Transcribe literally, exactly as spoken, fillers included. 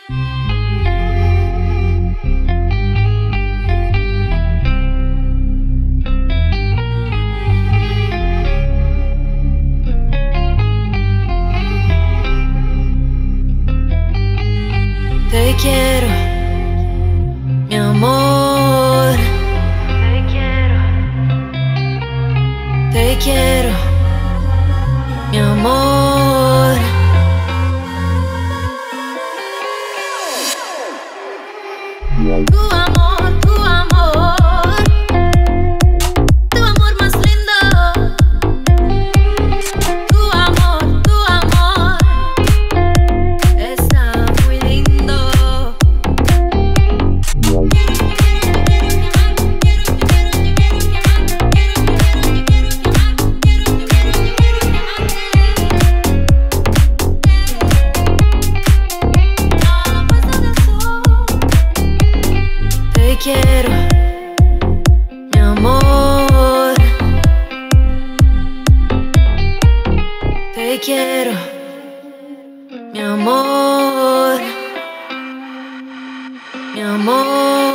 Te quiero, mi amor. Te quiero, te quiero, mi amor. Tu amor, tu amor, tu amor más lindo. Tu amor, tu amor, está muy lindo. Te quiero, mi amor. Te quiero, mi amor. Mi amor.